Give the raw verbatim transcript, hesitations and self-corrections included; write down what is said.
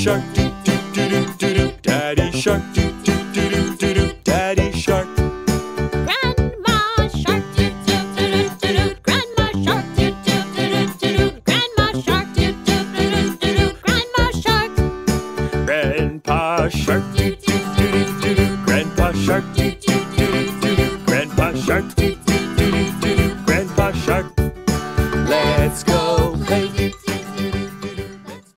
Shark, doo doo doo doo doo doo. Daddy Shark, doo doo doo doo doo doo. Daddy Shark. Grandma Shark, doo doo doo doo doo doo. Grandma Shark, doo doo doo doo doo doo. Grandma Shark, doo doo doo doo doo doo. Grandma Shark. Grandpa Shark, doo doo doo doo doo doo. Grandpa Shark, doo doo doo doo doo doo. Grandpa Shark, doo doo doo doo doo doo. Grandpa Shark. Let's go play